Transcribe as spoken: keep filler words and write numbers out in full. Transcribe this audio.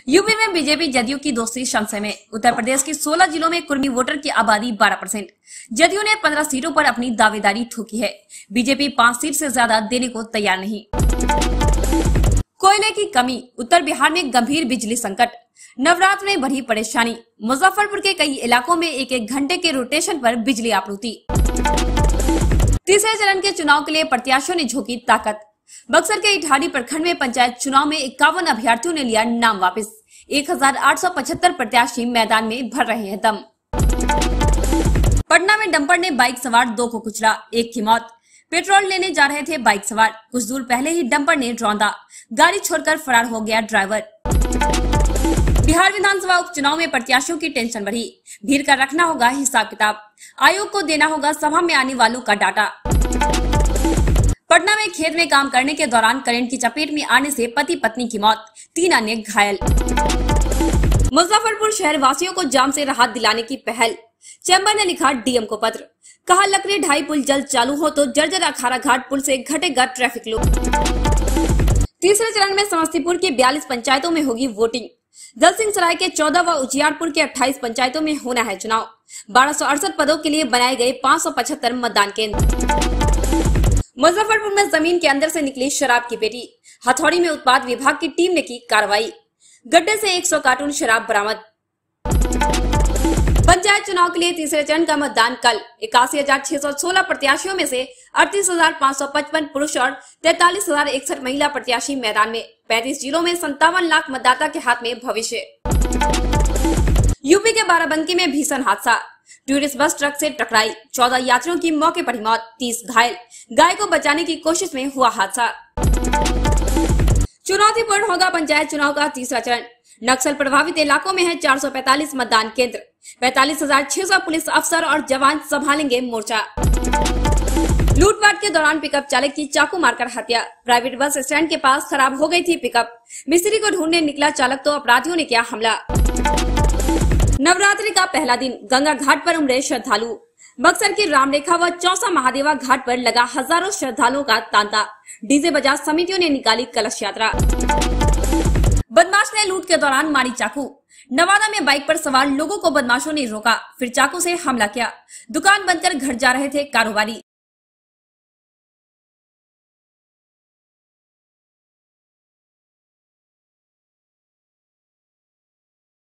UP में BJP JDU की दोस्ती संशय में। उत्तर प्रदेश के सोलह जिलों में कुर्मी वोटर की आबादी बारह परसेंट। जदयू ने पंद्रह सीटों पर अपनी दावेदारी ठोकी है। बीजेपी पांच सीट से ज्यादा देने को तैयार नहीं। कोयले की कमी, उत्तर बिहार में गंभीर बिजली संकट। नवरात्र में बढ़ी परेशानी। मुजफ्फरपुर के कई इलाकों में एक एक घंटे के रोटेशन पर बिजली आपूर्ति। तीसरे चरण के चुनाव के लिए प्रत्याशियों ने झोंकी ताकत। बक्सर के इटाढ़ी प्रखंड में पंचायत चुनाव में इक्यावन अभ्यर्थियों ने लिया नाम वापस। एक हजार आठ सौ पचहत्तर प्रत्याशी मैदान में भर रहे हैं दम। पटना में डंपर ने बाइक सवार दो को कुचला, एक की मौत। पेट्रोल लेने जा रहे थे बाइक सवार, कुछ दूर पहले ही डंपर ने रौंदा, गाड़ी छोड़कर फरार हो गया ड्राइवर। बिहार विधानसभा उपचुनाव में प्रत्याशियों की टेंशन बढ़ी। भीड़ का रखना होगा हिसाब किताब, आयोग को देना होगा सभा में आने वालों का डाटा। पटना में खेत में काम करने के दौरान करंट की चपेट में आने से पति पत्नी की मौत, तीन अन्य घायल। मुजफ्फरपुर शहर वासियों को जाम से राहत दिलाने की पहल। चैम्बर ने लिखा डीएम को पत्र, कहा लकड़ी ढाई पुल जल्द चालू हो तो जर्जर अखाड़ा घाट पुल से घटेगा ट्रैफिक लूप। तीसरे चरण में समस्तीपुर की बयालीस पंचायतों में होगी वोटिंग। दलसिंहसराय के चौदह व उजियारपुर के अट्ठाईस पंचायतों में होना है चुनाव। बारह सौ अड़सठ पदों के लिए बनाए गए पाँच सौ पचहत्तर मतदान केंद्र। मुजफ्फरपुर में जमीन के अंदर से निकली शराब की पेटी। हथौड़ी में उत्पाद विभाग की टीम ने की कार्रवाई। गड्ढे से एक सौ कार्टून शराब बरामद। पंचायत चुनाव के लिए तीसरे चरण का मतदान कल। इक्यासी हजार छह सौ सोलह प्रत्याशियों में से अड़तीस हजार पाँच सौ पचपन पुरुष और तैतालीस हजार इकसठ महिला प्रत्याशी मैदान में। पैंतीस जिलों में संतावन लाख मतदाता के हाथ में भविष्य। यूपी के बाराबंकी में भीषण हादसा। टूरिस्ट बस ट्रक से टकराई, चौदह यात्रियों की मौके पर ही मौत, तीस घायल। गाय को बचाने की कोशिश में हुआ हादसा। चुनौतीपूर्ण होगा पंचायत चुनाव का तीसरा चरण। नक्सल प्रभावित इलाकों में है चार सौ पैंतालीस मतदान केंद्र। पैंतालीस हजार छह सौ पुलिस अफसर और जवान संभालेंगे मोर्चा। लूटपाट के दौरान पिकअप चालक की चाकू मारकर हत्या। प्राइवेट बस स्टैंड के पास खराब हो गई थी पिकअप। मिस्त्री को ढूंढने निकला चालक तो अपराधियों ने किया हमला। नवरात्रि का पहला दिन, गंगा घाट पर उमड़े श्रद्धालु। बक्सर की रामरेखा व चौसा महादेवा घाट पर लगा हजारों श्रद्धालुओं का तांता। डीजे बजा समितियों ने निकाली कलश यात्रा। बदमाश ने लूट के दौरान मारी चाकू। नवादा में बाइक पर सवार लोगों को बदमाशों ने रोका, फिर चाकू से हमला किया। दुकान बंद कर घर जा रहे थे कारोबारी।